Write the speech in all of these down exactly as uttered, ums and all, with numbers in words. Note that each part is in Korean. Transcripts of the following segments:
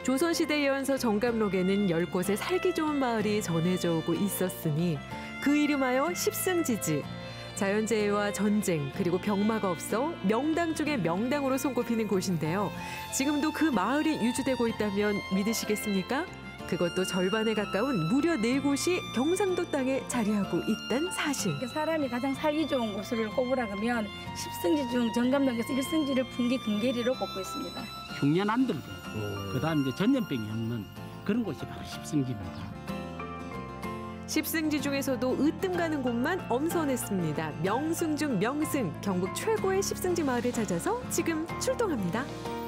조선시대 예언서 정감록에는 열 곳의 살기 좋은 마을이 전해져 오고 있었으니 그 이름하여 십승지지. 자연재해와 전쟁 그리고 병마가 없어 명당 중에 명당으로 손꼽히는 곳인데요. 지금도 그 마을이 유지되고 있다면 믿으시겠습니까? 그것도 절반에 가까운 무려 네 곳이 경상도 땅에 자리하고 있다는 사실. 사람이 가장 살기 좋은 곳을 꼽으라 그러면 십승지 중 정감록에서 일승지를 풍기 금계리로 꼽고 있습니다. 흉년 안 들고 그다음 이제 전염병이 없는 그런 곳이 바로 십승지입니다. 십승지 중에서도 으뜸 가는 곳만 엄선했습니다. 명승 중 명승, 경북 최고의 십승지 마을을 찾아서 지금 출동합니다.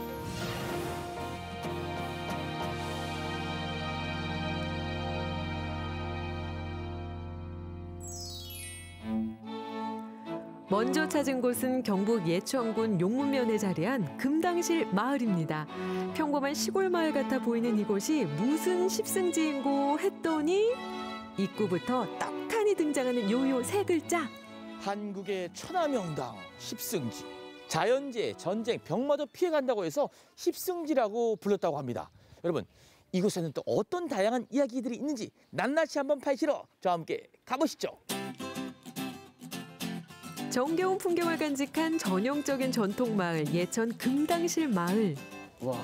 먼저 찾은 곳은 경북 예천군 용문면에 자리한 금당실 마을입니다. 평범한 시골 마을 같아 보이는 이곳이 무슨 십승지인고 했더니 입구부터 떡하니 등장하는 요요 세 글자. 한국의 천하명당 십승지. 자연재해, 전쟁, 병마도 피해간다고 해서 십승지라고 불렀다고 합니다. 여러분, 이곳에는 또 어떤 다양한 이야기들이 있는지 낱낱이 한번 파헤치러 저와 함께 가보시죠. 정겨운 풍경을 간직한 전형적인 전통마을 예천 금당실 마을. 와.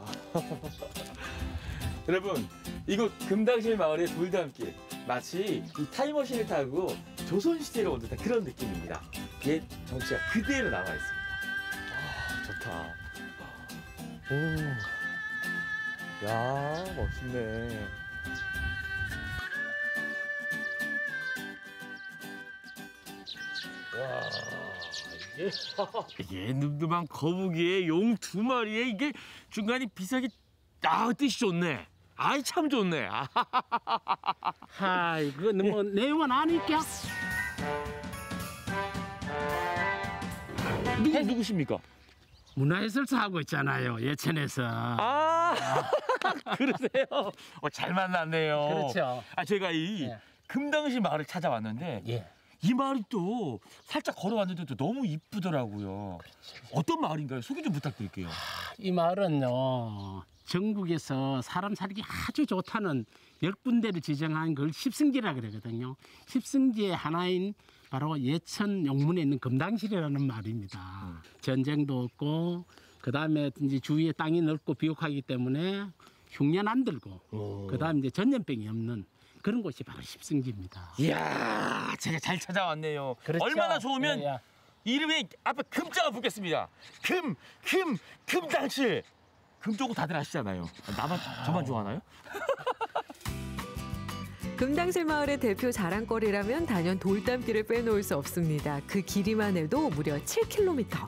여러분, 이곳 금당실 마을의 돌담길. 마치 이 타임머신을 타고 조선시대로 온 듯한 그런 느낌입니다. 옛 정치가 그대로 남아 있습니다. 아, 좋다. 오, 야, 멋있네. 와, 이게 이게 늠름한 거북이에 용 두 마리에 이게 중간에 비석이 아 뜻이 좋네. 아이 참 좋네. 하이 그거 뭐 내용은 아니까. 누구 누구십니까? 문화예술사 하고 있잖아요 예천에서. 아 그러세요? 어, 잘 만났네요. 그렇죠. 아 제가 이 예. 금당시 마을을 찾아왔는데 예. 이 마을이 또 살짝 걸어왔는데도 너무 이쁘더라고요. 그렇죠. 어떤 마을인가요? 소개 좀 부탁드릴게요. 이 마을은요 전국에서 사람 살기 아주 좋다는 열 군데를 지정한 걸 십승지라 그러거든요. 십승지의 하나인 바로 예천 용문에 있는 금당실이라는 말입니다. 음. 전쟁도 없고 그 다음에 이제 주위에 땅이 넓고 비옥하기 때문에 흉년 안 들고 그 다음 이제 전염병이 없는 그런 곳이 바로 십승지입니다. 이야, 제가 잘 찾아왔네요. 그렇죠. 얼마나 좋으면 예, 예. 이름에 앞에 금자가 붙겠습니다. 금, 금, 금당실. 금 쪽은 다들 아시잖아요. 나만 저만 좋아하나요? 금당실 마을의 대표 자랑거리라면 단연 돌담길을 빼놓을 수 없습니다. 그 길이만 해도 무려 칠 킬로미터.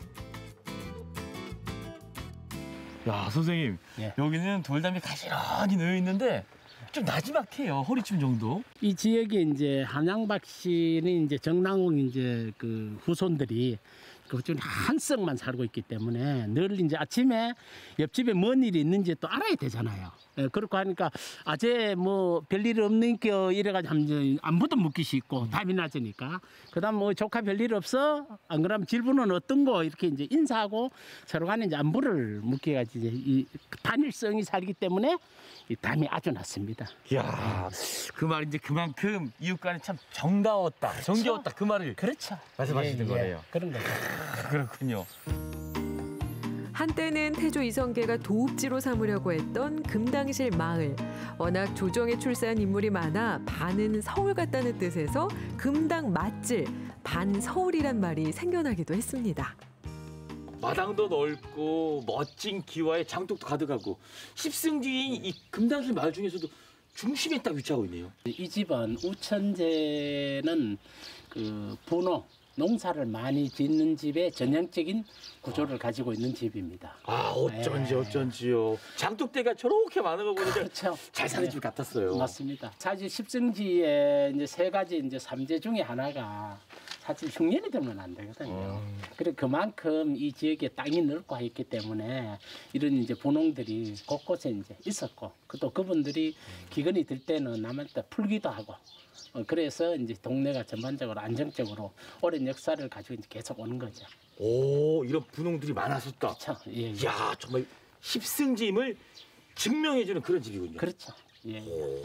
야, 선생님. 예. 여기는 돌담이 가지런히 놓여 있는데 좀 나지막해요. 허리춤 정도. 이 지역에 이제 한양박 씨는 이제 정랑홍 이제 그 후손들이 그중 한 썩만 살고 있기 때문에 늘 이제 아침에 옆집에 뭔 일이 있는지 또 알아야 되잖아요. 예, 그렇고 하니까 아재 뭐 별일 없는겨 이래가지고 하면 안부도 묻기 쉽고 답이 낮으니까 그다음 뭐 조카 별일 없어 안 그러면 질문은 어떤 거 이렇게 이제 인사하고 서로 간에 이제 안부를 묻게 가지고 이제 이 단일성이 살기 때문에 이 담이 아주 낮습니다. 이야, 그 말이 이제 그만큼 이웃 간에 참 정다웠다, 정겨웠다 그 말을 그렇죠. 말씀하시는 예, 예. 거네요. 그런 거죠. 그렇군요. 한때는 태조 이성계가 도읍지로 삼으려고 했던 금당실 마을. 워낙 조정에 출세한 인물이 많아 반은 서울 같다는 뜻에서 금당 맛질, 반서울이란 말이 생겨나기도 했습니다. 마당도 넓고 멋진 기와에 장독도 가득하고 십승지인 이 금당실 마을 중에서도 중심에 딱 위치하고 있네요. 이 집은 우천제는 그 분호 농사를 많이 짓는 집의 전형적인 구조를 아. 가지고 있는 집입니다. 아 어쩐지 네. 어쩐지요. 장독대가 저렇게 많은 거 보니까 그렇죠. 잘 사는 집 같았어요. 맞습니다. 사실 십승지의 이제 세 가지 이제 삼재 중에 하나가 사실 흉년이 들면 안 되거든요. 음. 그래 그만큼 이 지역에 땅이 넓고 있기 때문에 이런 이제 분홍들이 곳곳에 이제 있었고 또 그분들이 기근이 들 때는 남한테 풀기도 하고. 어, 그래서 이제 동네가 전반적으로 안정적으로 오랜 역사를 가지고 이제 계속 오는 거죠. 오, 이런 분홍들이 많았었다. 그렇죠. 예, 예. 이야, 정말 십승지임을 증명해주는 그런 집이군요. 그렇죠. 예.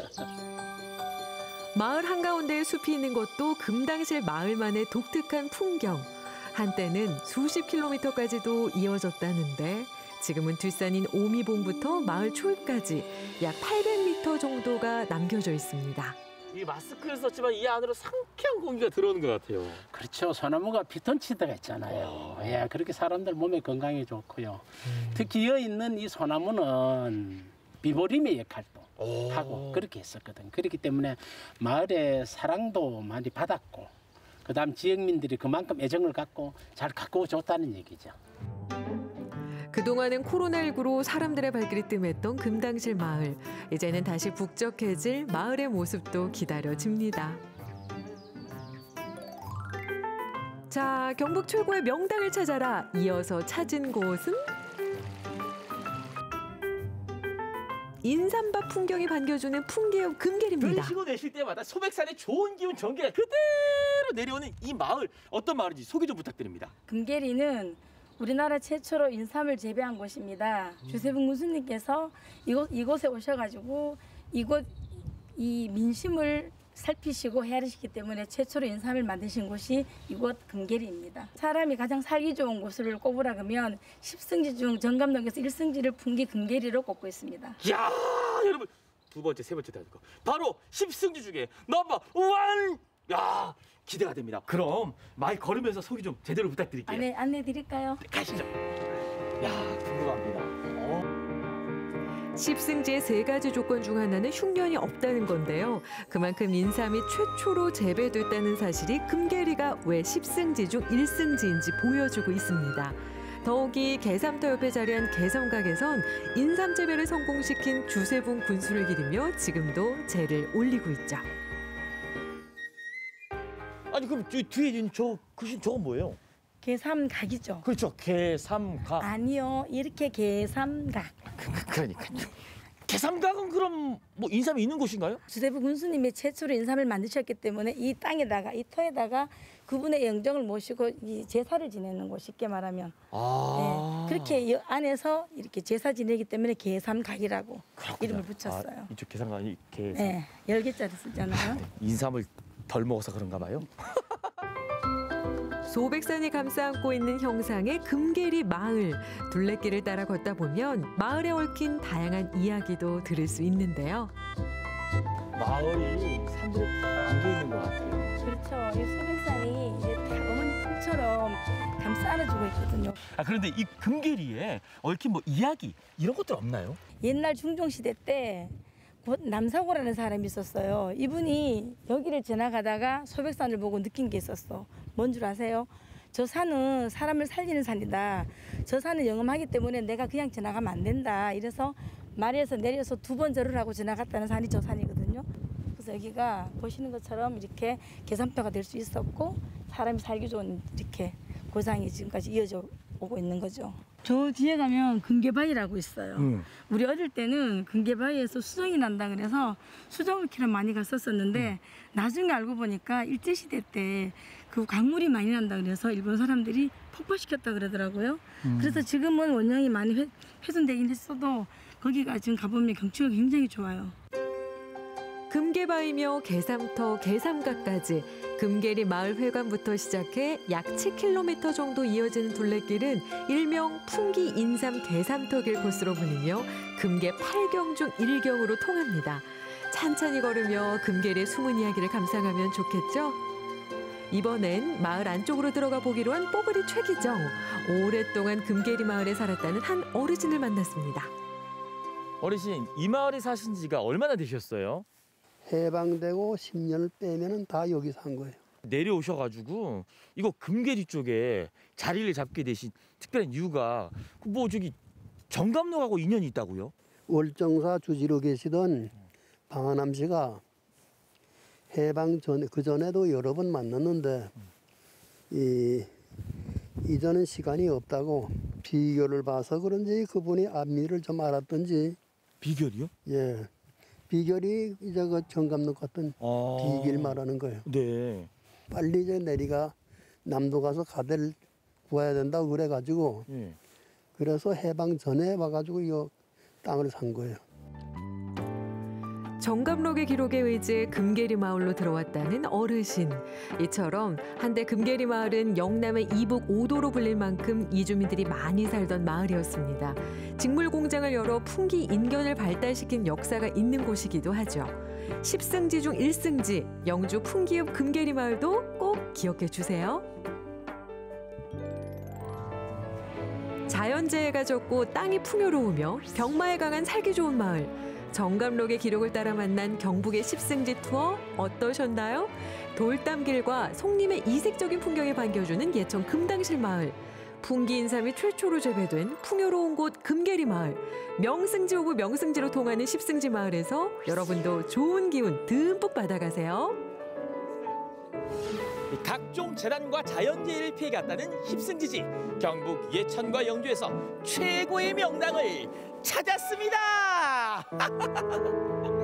마을 한가운데에 숲이 있는 것도 금당실 마을만의 독특한 풍경. 한때는 수십 킬로미터까지도 이어졌다는데 지금은 뒷산인 오미봉부터 마을 초입까지 약 팔백 미터 정도가 남겨져 있습니다. 이 마스크를 썼지만 이 안으로 상쾌한 공기가 들어오는 것 같아요. 그렇죠. 소나무가 피톤치드가 있잖아요. 예, 그렇게 사람들 몸에 건강에 좋고요. 음. 특히 여기 있는 이 소나무는 비보림의 역할도 오. 하고 그렇게 했었거든. 그렇기 때문에 마을의 사랑도 많이 받았고 그다음 지역민들이 그만큼 애정을 갖고 잘 가꾸어줬다는 얘기죠. 그동안은 코로나십구로 사람들의 발길이 뜸했던 금당실 마을. 이제는 다시 북적해질 마을의 모습도 기다려집니다. 자, 경북 최고의 명당을 찾아라. 이어서 찾은 곳은 인삼밭 풍경이 반겨주는 풍계읍 금계리입니다. 들으시고 내실 때마다 소백산의 좋은 기운 전기가 그대로 내려오는 이 마을, 어떤 마을인지 소개 좀 부탁드립니다. 금계리는 우리나라 최초로 인삼을 재배한 곳입니다. 주세붕 군수님께서 이곳, 이곳에 오셔가지고 이곳 이 민심을 살피시고 헤아리시기 때문에 최초로 인삼을 만드신 곳이 이곳 금계리입니다. 사람이 가장 살기 좋은 곳을 꼽으라 그러면 십승지 중 정감동에서 일승지를 풍기 금계리로 꼽고 있습니다. 이야, 여러분 두 번째, 세 번째 다거 바로 십승지 중에 넘버 원. 야, 기대가 됩니다. 그럼 마을 걸으면서 소개 좀 제대로 부탁드릴게요. 안내 안내 드릴까요? 가시죠. 야, 궁금합니다. 어. 십승지의 세 가지 조건 중 하나는 흉년이 없다는 건데요. 그만큼 인삼이 최초로 재배됐다는 사실이 금계리가 왜 십승지 중 일승지인지 보여주고 있습니다. 더욱이 계삼터 옆에 자리한 계삼각에선 인삼 재배를 성공시킨 주세붕 군수를 기리며 지금도 재를 올리고 있죠. 아니 그럼 저 뒤에 있는 저 글씨 저건 뭐예요? 계삼각이죠. 그렇죠. 개삼각. 아니요, 이렇게 계삼각. 그러니까요. 개삼각은 그럼 뭐 인삼이 있는 곳인가요? 주세부 군수님이 최초로 인삼을 만드셨기 때문에 이 땅에다가 이 터에다가 그분의 영정을 모시고 이 제사를 지내는 곳, 쉽게 말하면. 아. 네, 그렇게 이 안에서 이렇게 제사 지내기 때문에 계삼각이라고 그렇구나. 이름을 붙였어요. 아, 이쪽 개삼각이 개. 네, 열 개짜리 쓰잖아요. 인삼을 덜 먹어서 그런가 봐요. 소백산이 감싸 안고 있는 형상의 금계리 마을. 둘레길을 따라 걷다 보면 마을에 얽힌 다양한 이야기도 들을 수 있는데요. 마을이 산들에 다 안겨 있는 것 같아요. 그렇죠. 이 소백산이 이제 다 어머니 품처럼 감싸 안아주고 있거든요. 아, 그런데 이 금계리에 얽힌 뭐 이야기 이런 것들 없나요? 옛날 중종시대 때 곧 남사고라는 사람이 있었어요. 이분이 여기를 지나가다가 소백산을 보고 느낀 게 있었어. 뭔 줄 아세요? 저 산은 사람을 살리는 산이다. 저 산은 영험하기 때문에 내가 그냥 지나가면 안 된다. 이래서 말에서 내려서 두 번 절을 하고 지나갔다는 산이 저 산이거든요. 그래서 여기가 보시는 것처럼 이렇게 계산표가 될 수 있었고 사람이 살기 좋은 이렇게 고장이 지금까지 이어져 오고 있는 거죠. 저 뒤에 가면 금계바위라고 있어요. 음. 우리 어릴 때는 금계바위에서 수정이 난다 그래서 수정을 키러 많이 갔었었는데 음. 나중에 알고 보니까 일제시대 때 그 강물이 많이 난다 그래서 일본 사람들이 폭파시켰다 그러더라고요. 음. 그래서 지금은 원형이 많이 훼, 훼손되긴 했어도 거기가 지금 가보면 경치가 굉장히 좋아요. 금계바위며 계삼터, 계삼각까지 금계리 마을 회관부터 시작해 약 칠 킬로미터 정도 이어지는 둘레길은 일명 풍기 인삼 계삼터길 코스로 불리며 금계 팔 경 중 일 경으로 통합니다. 찬찬히 걸으며 금계리의 숨은 이야기를 감상하면 좋겠죠? 이번엔 마을 안쪽으로 들어가 보기로 한 뽀글이 최기정. 오랫동안 금계리 마을에 살았다는 한 어르신을 만났습니다. 어르신, 이 마을에 사신 지가 얼마나 되셨어요? 해방되고 십 년을 빼면은 다 여기 산 거예요. 내려오셔가지고 이거 금계리 쪽에 자리를 잡게 되신 특별한 이유가 뭐 저기 정감록하고 인연이 있다고요? 월정사 주지로 계시던 방한암 씨가 해방 전에 그 전에도 여러 번 만났는데 이 이전엔 시간이 없다고 비결을 봐서 그런지 그분이 안미를 좀 알았던지 비결이요? 예 비결이 이제 그 정감록 같은 아... 비길 말하는 거예요. 네. 빨리 이제 내리가 남도 가서 가대를 구해야 된다고 그래가지고 네. 그래서 해방 전에 와가지고 이 땅을 산 거예요. 정감록의 기록에 의지해 금계리 마을로 들어왔다는 어르신. 이처럼 한때 금계리 마을은 영남의 이북 오도로 불릴 만큼 이주민들이 많이 살던 마을이었습니다. 직물 공장을 열어 풍기 인견을 발달시킨 역사가 있는 곳이기도 하죠. 십승지 중 일승지 영주 풍기읍 금계리 마을도 꼭 기억해 주세요. 자연재해가 적고 땅이 풍요로우며 병마에 강한 살기 좋은 마을. 정감록의 기록을 따라 만난 경북의 십승지 투어 어떠셨나요? 돌담길과 송림의 이색적인 풍경에 반겨주는 예천 금당실 마을, 풍기 인삼이 최초로 재배된 풍요로운 곳 금계리 마을, 명승지 오브 명승지로 통하는 십승지 마을에서 여러분도 좋은 기운 듬뿍 받아가세요. 각종 재난과 자연재해를 피해갔다는 십승지지, 경북 예천과 영주에서 최고의 명당을 찾았습니다.